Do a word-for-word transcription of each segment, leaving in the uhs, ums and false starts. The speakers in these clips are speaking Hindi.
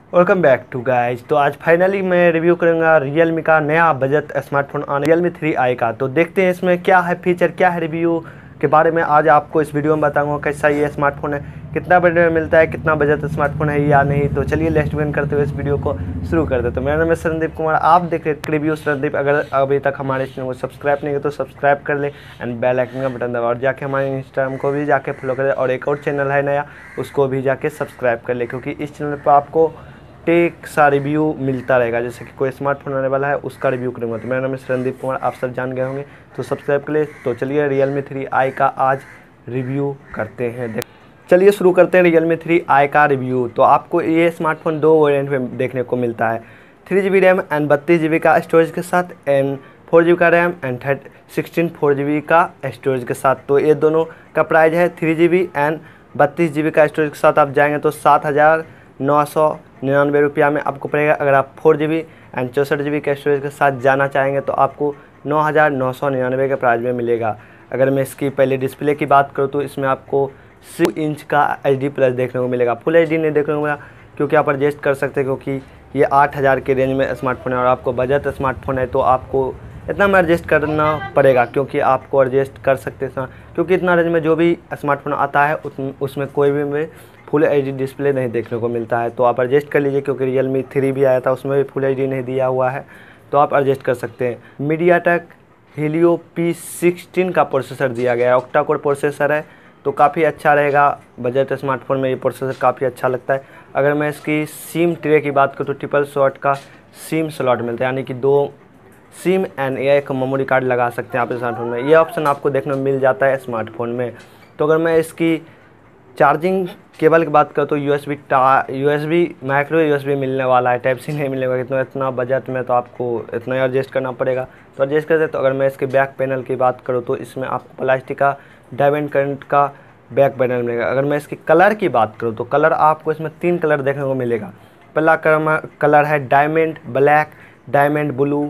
Welcome back to guys. तो आज फाइनली मैं रिव्यू करूंगा रियलमी का नया बजट स्मार्टफोन आने रियलमी थ्री आई का। तो देखते हैं इसमें क्या है फीचर, क्या है, रिव्यू के बारे में आज आपको इस वीडियो में बताऊंगा। कैसा ये स्मार्टफोन है, कितना बजट में मिलता है, कितना बजट स्मार्टफोन है या नहीं। तो चलिए लेट्स बिगिन करते हुए इस वीडियो को शुरू करते हैं। तो मेरा नाम है संदीप कुमार, आप देख रहे हैं रिव्यू संदीप। अगर अभी तक हमारे चैनल को सब्सक्राइब नहीं किया तो सब्सक्राइब कर ले एंड बेल आइकन का बटन दबा और जाके हमारे इंस्टाग्राम को भी जाके फॉलो करें। और एक और चैनल है नया, उसको भी जाके सब्सक्राइब कर ले, क्योंकि इस चैनल पर आपको टेक सा रिव्यू मिलता रहेगा। जैसे कि कोई स्मार्टफोन आने वाला है उसका रिव्यू करूँगा। तो मेरा नाम है संदीप कुमार, आप सब जान गए होंगे, तो सब्सक्राइब कर ले। तो चलिए रियलमी थ्री आई का आज रिव्यू करते हैं। देख चलिए शुरू करते हैं रियलमी थ्री आई का रिव्यू। तो आपको ये स्मार्टफोन दो वेरिएंट में देखने को मिलता है, three G B RAM and बत्तीस जी बी का स्टोरेज के साथ, एंड फोर जी बी का RAM and thirty sixteen four G B का स्टोरेज के साथ। तो ये दोनों का प्राइस है थ्री जी बी एंड बत्तीस जी बी का स्टोरेज के साथ आप जाएंगे तो सात हज़ार नौ सौ निन्यानवे रुपया में आपको पड़ेगा। अगर आप फोर जी बी एंड चौंसठ जी बी के स्टोरेज के साथ जाना चाहेंगे तो आपको नौ हज़ार नौ सौ निन्यानवे के प्राइस में मिलेगा। अगर मैं इसकी पहले डिस्प्ले की बात करूँ तो इसमें आपको सिक्स इंच का एच डी प्लस देखने को मिलेगा। फुल एच डी नहीं देखने को मिला, क्योंकि आप एडजस्ट कर सकते हैं, क्योंकि ये आठ हज़ार के रेंज में स्मार्टफोन है और आपको बजट स्मार्टफोन है तो आपको इतना में एडजस्ट करना पड़ेगा, क्योंकि आपको एडजस्ट कर सकते हैं। क्योंकि इतना रेंज में जो भी स्मार्टफोन आता है उसमें कोई भी में फुल एच डी डिस्प्ले नहीं देखने को मिलता है। तो आप एडजस्ट कर लीजिए, क्योंकि रियलमी थ्री भी आया था उसमें भी फुल एच डी नहीं दिया हुआ है, तो आप एडजस्ट कर सकते हैं। मीडियाटेक हीलियो पी सिक्सटीन का प्रोसेसर दिया गया है, ऑक्टा कोर प्रोसेसर है, तो काफ़ी अच्छा रहेगा। बजट स्मार्टफोन में ये प्रोसेसर काफ़ी अच्छा लगता है। अगर मैं इसकी सिम ट्रे की बात करूँ तो ट्रिपल स्लॉट का सिम स्लॉट मिलता है, यानी कि दो सिम एंड एक मेमोरी कार्ड लगा सकते हैं आप स्मार्टफोन में। ये ऑप्शन आपको देखने को मिल जाता है स्मार्टफोन में। तो अगर मैं इसकी चार्जिंग केबल की बात करूँ तो यू एस बी टा U S B micro U S B मिलने वाला है, टाइप सी नहीं मिलेगा। इतना इतना बजट में तो आपको इतना एडजस्ट करना पड़ेगा, तो एडजस्ट करते। तो अगर मैं इसके बैक पैनल की बात करूँ तो इसमें आपको प्लास्टिक का डायमंड करंट का बैक पैनल मिलेगा। अगर मैं इसकी कलर की बात करूँ तो कलर आपको इसमें तीन कलर देखने को मिलेगा। पहला कलर है diamond black, diamond blue,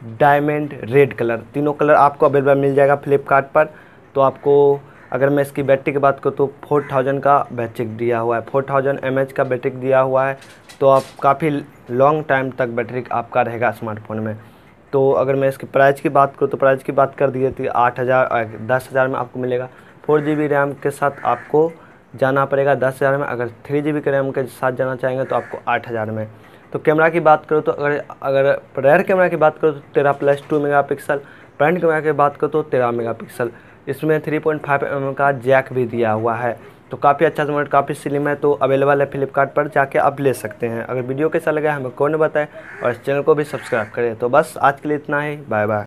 diamond red colour. तीनों कलर आपको अवेलेबल मिल जाएगा फ्लिपकार्ट पर। तो आपको अगर मैं इसकी बैटरी की बात करूँ तो फोर थाउजेंड का बैटरी दिया हुआ है, फोर थाउजेंड एम एच का बैटरी दिया हुआ है, तो आप काफ़ी लॉन्ग टाइम तक बैटरी आपका रहेगा स्मार्टफोन में। तो अगर मैं इसकी प्राइस की बात करूँ तो प्राइस की बात कर दी थी आठ हज़ार दस हज़ार में आपको मिलेगा। फोर जी बी रैम के साथ आपको जाना पड़ेगा दस हज़ार में। अगर थ्री जी बी के रैम के साथ जाना चाहेंगे तो आपको आठ हज़ार में। तो कैमरा की बात करूँ तो अगर अगर रेयर कैमरा की बात करूँ तो तेरह plus two megapixel, front camera की बात करूँ तो तेरह मेगा पिक्सल। इसमें three point five M M का जैक भी दिया हुआ है, तो काफ़ी अच्छा स्मार्ट, काफ़ी स्लिम है। तो अवेलेबल है फ्लिपकार्ट पर, जाके आप ले सकते हैं। अगर वीडियो कैसा लगा हमें कौन बताए और इस चैनल को भी सब्सक्राइब करें। तो बस आज के लिए इतना ही, बाय बाय।